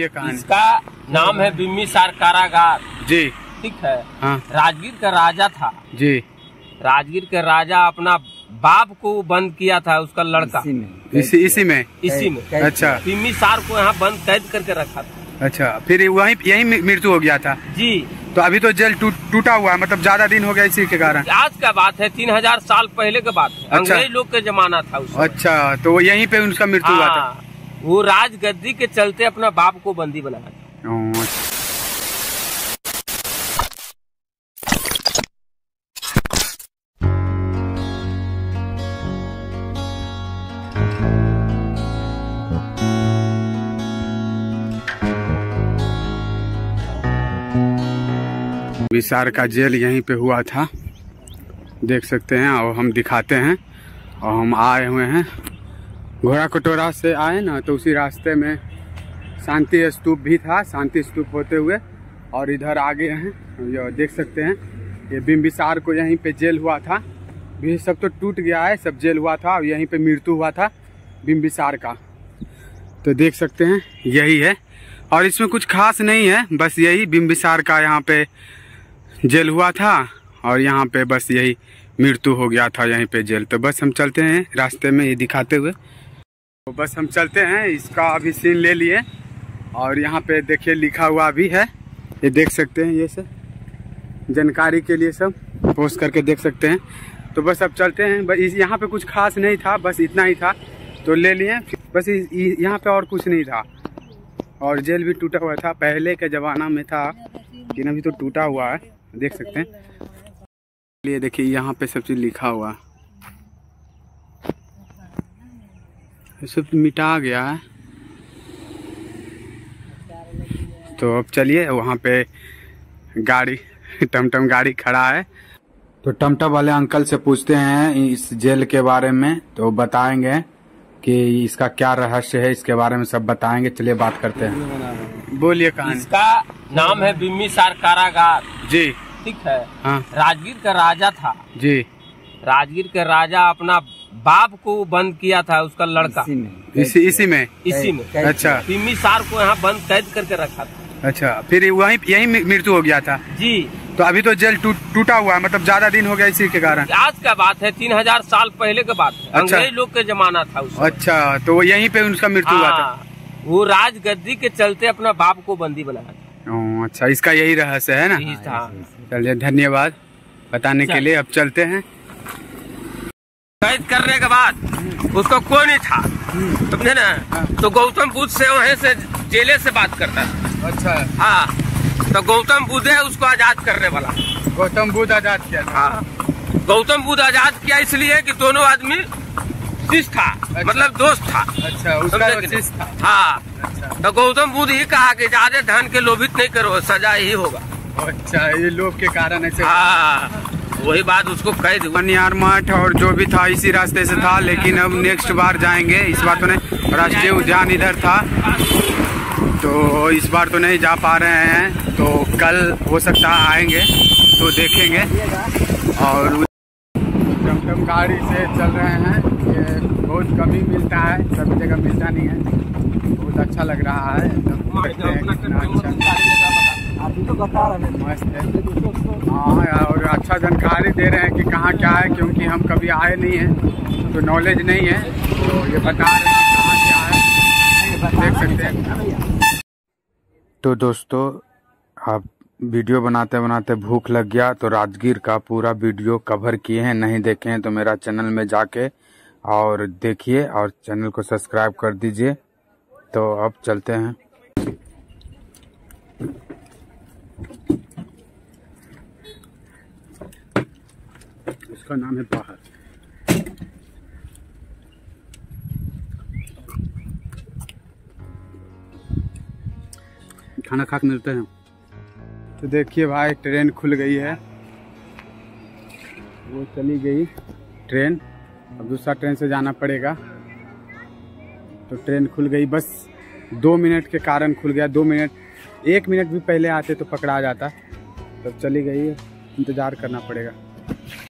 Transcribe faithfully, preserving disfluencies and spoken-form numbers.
बोलिए कहानी। इसका नाम है बिम्बिसार कारागार जी। ठीक है। हाँ। राजगीर का राजा था जी। राजगीर के राजा अपना बाप को बंद किया था, उसका लड़का इसी में इसी इसी में इसी में अच्छा बिम्बिसार को यहाँ बंद कैद करके रखा था। अच्छा, फिर वहीं यही मृत्यु हो गया था जी। तो अभी तो जेल टूट, टूटा हुआ है, मतलब ज्यादा दिन हो गया इसी के कारण। आज का बात है, तीन हजार साल पहले का बात है। अच्छा। अंग्रेज लोग के जमाना था उसमें। अच्छा, तो यहीं पे उनका मृत्यु हुआ था। वो राजगद्दी के चलते अपना बाप को बंदी बनाया था। बिम्बिसार का जेल यहीं पे हुआ था, देख सकते हैं। और हम दिखाते हैं। और हम आए हुए हैं घोड़ा कटोरा से आए ना, तो उसी रास्ते में शांति स्तूप भी था। शांति स्तूप होते हुए और इधर आगे हैं, ये देख सकते हैं। ये बिम्बिसार को यहीं पे जेल हुआ था। भी सब तो टूट गया है, सब जेल हुआ था और यहीं पे मृत्यु हुआ था बिम्बिसार का। तो देख सकते हैं यही है। और इसमें कुछ खास नहीं है, बस यही बिम्बिसार का यहाँ पे जेल हुआ था और यहाँ पे बस यही मृत्यु हो गया था यहीं पे जेल। तो बस हम चलते हैं रास्ते में ये दिखाते हुए। तो बस हम चलते हैं, इसका अभी सीन ले लिए। और यहाँ पे देखिए लिखा हुआ भी है, ये देख सकते हैं। ये सब जानकारी के लिए सब पोस्ट करके देख सकते हैं। तो बस अब चलते हैं। बस यहाँ पे कुछ खास नहीं था, बस इतना ही था तो ले लिए। बस यहाँ पे और कुछ नहीं था। और जेल भी टूटा हुआ था, पहले के ज़माना में था, लेकिन अभी तो टूटा हुआ है, देख सकते हैं। ये देखिए यहाँ पे सब चीज़ लिखा हुआ, ये सब मिटा गया है। तो अब चलिए, वहाँ पे गाड़ी टमटम गाड़ी खड़ा है, तो टमटम वाले अंकल से पूछते हैं इस जेल के बारे में। तो बताएंगे कि इसका क्या रहस्य है, इसके बारे में सब बताएंगे। चलिए बात करते हैं। बोलिए कहानी। इसका नाम है बिम्बिसार कारागार जी। ठीक है। हाँ। राजगीर का राजा था जी। राजगीर के राजा अपना बाप को बंद किया था, उसका लड़का इसी में इसी इसी में इसी में अच्छा बिम्बिसार को यहाँ बंद कैद करके रखा था। अच्छा, फिर वहीं यही मृत्यु हो गया था जी। तो अभी तो जेल टूट, टूटा हुआ है, मतलब ज्यादा दिन हो गया इसी के कारण। आज का बात है, तीन हजार साल पहले का बात है। अच्छा। अंग्रेज लोग के जमाना था उसमें। अच्छा, तो यहीं पे उनका मृत्यु हुआ था। वो राजगद्दी के चलते अपना बाप को बंदी बनाया था। ओ, अच्छा, इसका यही रहस्य है ना। चलिए, धन्यवाद बताने के लिए। अब चलते हैं। कैद करने के बाद उसको कोई नहीं था, समझे ना। तो गौतम बुद्ध से वहीं से जेले से बात करता था। अच्छा। हाँ, तो गौतम बुद्ध है उसको आजाद करने वाला। गौतम बुद्ध आजाद किया था। हाँ, गौतम बुद्ध आजाद किया इसलिए कि दोनों आदमी शिष्य था। अच्छा। मतलब दोस्त था। अच्छा, उसका शिष्य था। हाँ। अच्छा। तो गौतम बुद्ध ही कहा कि ज्यादा धन के लोभित नहीं करो, सजा ही होगा। अच्छा, ये लोभ के कारण ऐसे। हाँ, वही बात उसको कैद। मनियार मठ और जो भी था इसी रास्ते से था, लेकिन अब नेक्स्ट बार जाएंगे। इस बार तो नहीं, राष्ट्रीय उद्यान इधर था तो इस बार तो नहीं जा पा रहे हैं। तो कल हो सकता है आएंगे तो देखेंगे। और टमटम गाड़ी से चल रहे हैं, ये बहुत कम ही मिलता है, सभी जगह मिलता नहीं है। बहुत अच्छा लग रहा है, मस्त है। हाँ, और अच्छा जानकारी दे रहे हैं कि कहाँ क्या है, क्योंकि हम कभी आए नहीं हैं तो नॉलेज नहीं है। तो ये बता रहे हैं कि कहाँ क्या है, देख सकते हैं। तो दोस्तों, आप वीडियो बनाते बनाते भूख लग गया तो राजगीर का पूरा वीडियो कवर किए हैं। नहीं देखे हैं तो मेरा चैनल में जाके और देखिए और चैनल को सब्सक्राइब कर दीजिए। तो अब चलते हैं। उसका नाम है बाहर। खाना खा के मिलते हैं। तो देखिए भाई, ट्रेन खुल गई है, वो चली गई ट्रेन। अब दूसरा ट्रेन से जाना पड़ेगा। तो ट्रेन खुल गई, बस दो मिनट के कारण खुल गया। दो मिनट, एक मिनट भी पहले आते तो पकड़ा जाता। तब चली गई, इंतज़ार करना पड़ेगा।